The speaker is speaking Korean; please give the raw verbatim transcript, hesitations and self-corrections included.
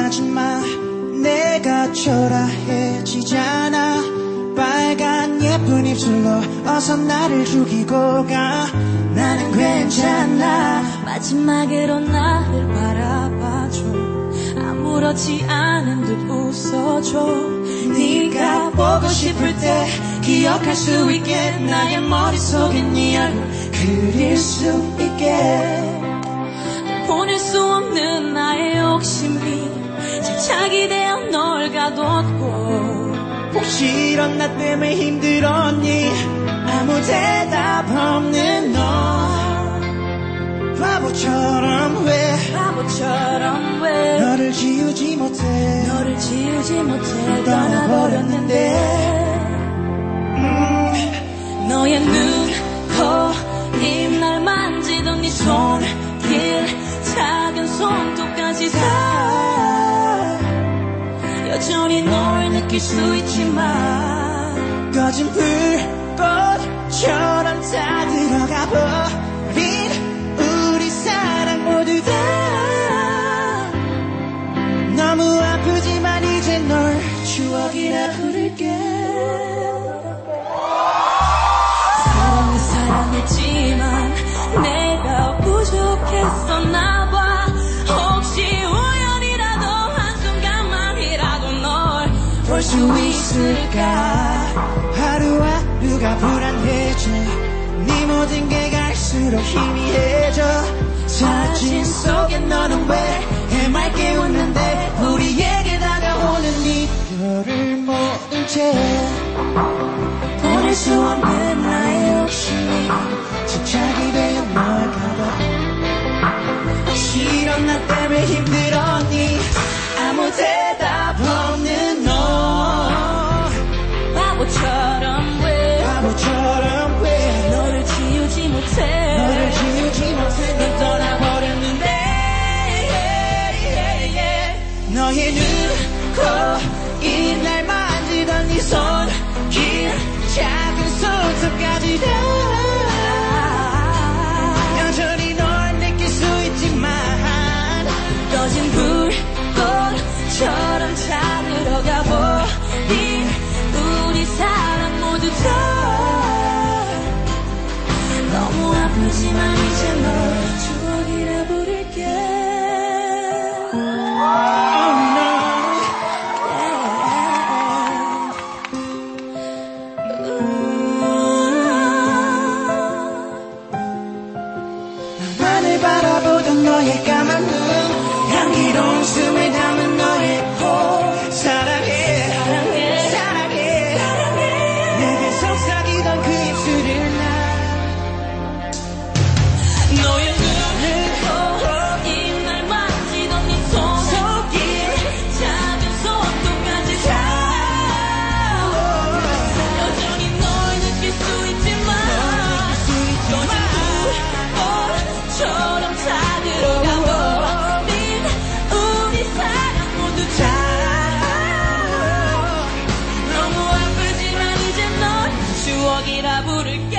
하지마. 내가 초라해지잖아. 빨간 예쁜 입술로 어서 나를 죽이고 가. 나는 괜찮아. 마지막으로 나를 바라봐줘. 아무렇지 않은 듯 웃어줘. 네가 보고 싶을 때 기억할 수 있게 나의 머릿속에 네 얼굴 그릴 수 있게. 보낼 수 없는 나의 욕심이 집착이 되어 널 가뒀고. 혹시 이런 나 때문에 힘들었니? 아무 대답 없는 너. 바보처럼 왜 바보처럼 왜 너를 지우지 못해. 너를 지우지 못해 떠나버렸는데. 음. 너의 눈, 코, 입 날 만지던 네 손길 작은 손톱까지 다 여전히 널 느낄 수 있지만 꺼진 불꽃처럼 다 들어가 버린 우리 사랑 모두 다 너무 아프지만 이제 널 추억이라 부를게. 사랑은 사랑했지만 내가 부족했었나 봐. 혹시 우연이라도 한순간만이라도 널 볼 수 있을까. 하루하루가 불안해져. 네 모든 게 갈수록 희미해져. 사진 속에 너는 왜 해맑게 웃는데 우리에게 다가오는 이별을 모른 채. 보낼 수 없는 나의 욕심이 집착이 되어 널 가둬. 혹시 이런 나 때문에 힘들었니? 아무 대답 없는 너. 바보처럼 왜 바보처럼 왜 너를 지우지 못해. 너를 지우지 못해. 넌 떠나버렸는데. 너의 눈, 코, 입 날 만지던 네 손길 작은 손톱까지 다 여전히 널 느낄 수 있지만 꺼진 불꽃처럼 다 들어가 버린 우리 사랑 모두 다 너무 아프지만 이제 널 추억이라 부를게. 나만을 바라보던 너의 까만 눈, 향기로운 숨을 담은 너의 코. 사랑해 사랑해 사랑해 사랑해. 내게 속삭이던 그 입술을 나. 너의 눈을 코, 입 날 만지던 네 손길 작은 손톱까지 다 여전히 널 느낄 수 있지만 꺼진 불꽃처럼 다 들어가 버린 우리 사랑 모두 다 너무 아프지만 이제 널 추억이라 부를게.